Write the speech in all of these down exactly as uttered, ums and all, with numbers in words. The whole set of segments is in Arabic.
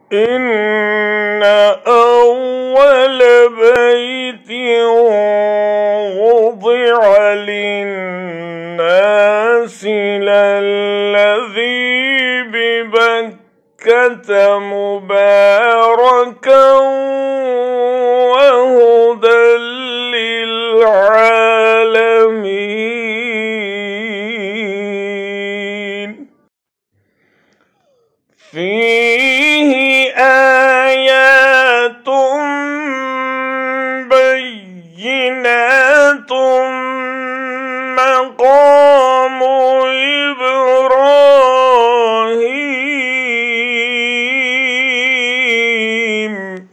إن أول بيت وضع للناس للذي ببكة مباركا وهدى للعالمين فيه آيات بينات مقام إبراهيم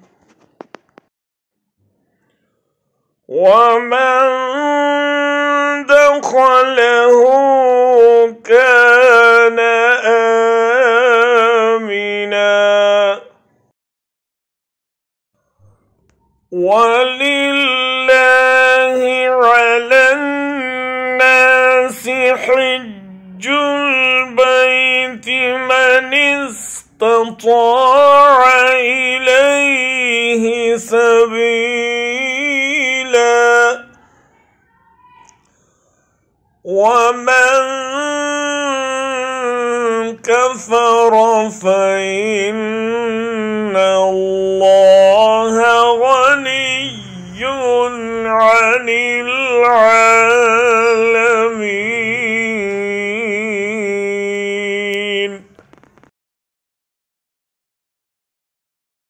ومن دخله كان آمنا ولله على الناس حج البيت من استطاع إليه سبيلا ومن كفر فإن الله غني عن العالمين.